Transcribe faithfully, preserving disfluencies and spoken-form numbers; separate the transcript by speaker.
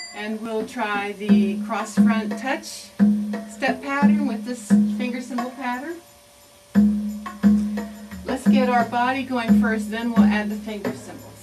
Speaker 1: And we'll try the cross front touch step pattern with this finger cymbal pattern. Let's get our body going first, then we'll add the finger cymbals.